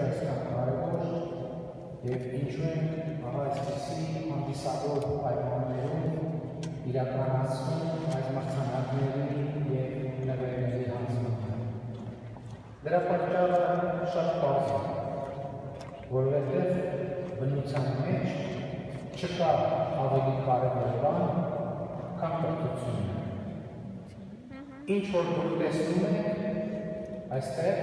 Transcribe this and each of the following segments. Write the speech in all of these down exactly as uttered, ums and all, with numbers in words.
այսքան կարևոր եւ ինչու են ահա այսպիսի հանդիսավոր պայմաններում իրականացնում այս մրցանակների եւ նվերների հանձնումը։ Դրա պատճառը շատ պարզ է, որովհետեւ բնության մեջ չկա ավելի կարևոր բան, քան կրթությունը։ Ինչ որ դուք տեսնում եք այստեղ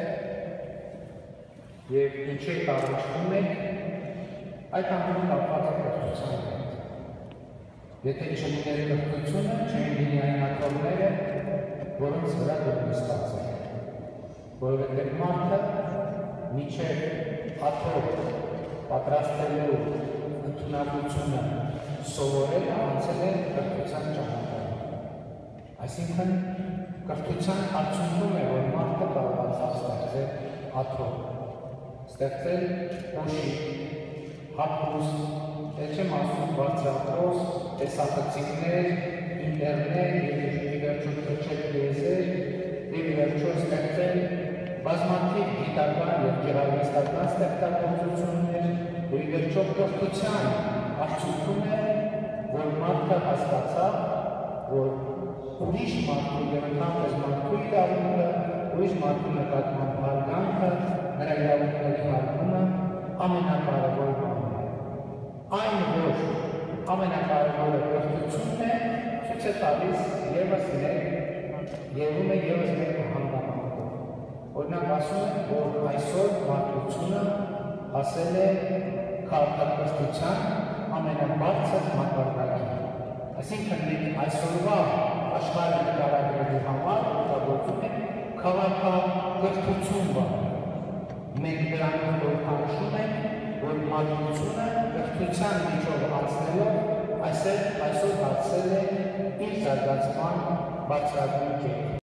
եւ ինչի տարածվում եք, այդ ամենը կապված է կրթության հետ։ Եթե չլիներ կրթությունը, չէին լինի այն աթոռները, որոնց վրա դուք նստած եք։ Որովհետեւ մարդը մինչեւ աթոռ պատրաստելու ընդունակությունը սովորել անցել է կրթության ճանապարհը։ Այսինքն կրթության արդյունքում է, որ մարդը կարողացավ ստեղծել աթոռ, ստեղծել կոշիկ, հագուստ, էլ չեմ ասում բարձրախոս, տեսախցիկներ, ինտերնետ, եւ վերջո քրչել եզեր, եւ վերջո ստեղծել բազմաթիվ գիտական եւ գեղարվեստական ստեղծագործություններ, եւ վերջո կրթության արդյունքում է, որ մարդը հասկացավ, որ ուրիշ մարդու եւ ընդհանրապես մարդու իրավունքը, ուրիշ մարդու նկատմամբ հարգանքը, նրա իրավունքների հարգումը ամենակարևոր բանն է։ Այն, որ ամենակարևորը կրթությունն է, ցույց է տալիս եւս մեկ, եղում է եւս մեկ հանգամանքով։ Օրինակ ասում են, որ այսօր մարդկությունը հասել է քաղաքակրթության ամենաբարձր մակարդակին։ Այսինքն մենք այսօրվա աշխարհը նկարագրելու համար օգտագործում ենք քաղաքակրթություն բառը։ Մենք դրանով որոշում ենք, որ մարդկությունը կրթության միջով անցնելով այսօր հասել է իր զարգացման բարձրագույն կետին։